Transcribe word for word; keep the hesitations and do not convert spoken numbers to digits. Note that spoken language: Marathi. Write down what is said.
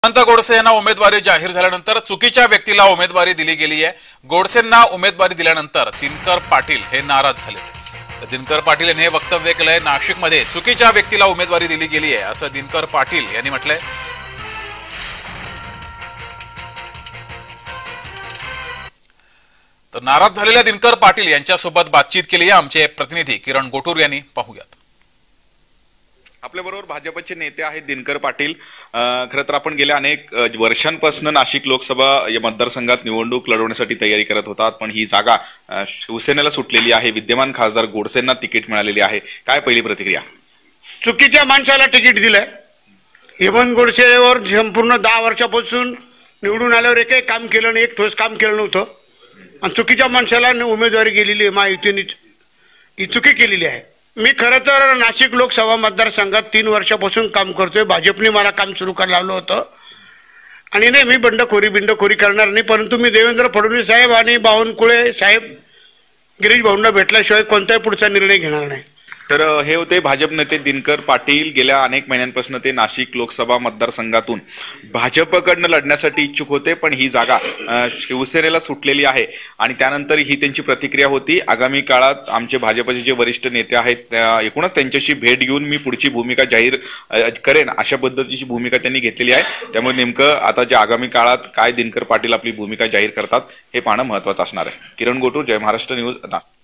अनंत गोडसे यांना उमेदवारी जाहीर झाल्यानंतर चुकीच्या व्यक्तीला उमेदवारी दिली गेली आहे। गोडसेंना उमेदवारी दिल्यानंतर दिनकर पाटील हे नाराज झाले। तर दिनकर पाटील यांनी हे वक्तव्य केलंय, नाशिकमध्ये चुकीच्या व्यक्तीला उमेदवारी दिली गेली आहे असं दिनकर पाटील यांनी म्हटलंय। तर नाराज झालेल्या दिनकर पाटील यांच्यासोबत बातचीत केली आहे आमचे प्रतिनिधी किरण गोटूर यांनी। पाहूयात। आपल्याबरोबर भाजपचे नेते आहेत दिनकर पाटील। खरं तर आपण गेल्या अनेक वर्षांपासून नाशिक लोकसभा या मतदारसंघात निवडणूक लढवण्यासाठी तयारी करत होतात, पण ही जागा शिवसेनेला सुटलेली आहे। विद्यमान खासदार गोडसेंना तिकीट मिळालेली आहे, काय पहिली प्रतिक्रिया? चुकीच्या माणसाला तिकीट दिलंय। हेमंत गोडसेवर संपूर्ण दहा वर्षापासून निवडून आल्यावर एकही काम केलं नाही, एक ठोस काम केलं नव्हतं आणि चुकीच्या माणसाला उमेदवारी गेलेली आहे। महायुतीने ही चुकी केलेली आहे। मी खरं तर नाशिक लोकसभा मतदारसंघात तीन वर्षापासून काम करतोय। भाजपने मला काम सुरू करायला लावलं होतं आणि नाही, मी बंडखोरी बिंडखोरी करणार नाही, परंतु मी देवेंद्र फडणवीस साहेब आणि बावनकुळे साहेब गिरीश भाऊंना भेटल्याशिवाय कोणताही पुढचा निर्णय घेणार नाही। तर हे होते भाजप नेते दिनकर पाटील। गेल्या अनेक महिन्यांपासून ते नाशिक लोकसभा मतदारसंघातून भाजपकडनं लढण्यासाठी इच्छुक होते, पण ही जागा शिवसेनेला सुटलेली आहे आणि त्यानंतर ही त्यांची प्रतिक्रिया होती। आगामी काळात आमचे भाजपचे जे वरिष्ठ नेते आहेत एकूणच त्यांच्याशी भेट घेऊन मी पुढची भूमिका जाहीर करेन अशा पद्धतीची भूमिका त्यांनी घेतलेली आहे। त्यामुळे नेमकं आता जे आगामी काळात काय दिनकर पाटील आपली भूमिका जाहीर करतात हे पाहणं महत्त्वाचं असणार आहे। किरण गोटूर, जय महाराष्ट्र न्यूज।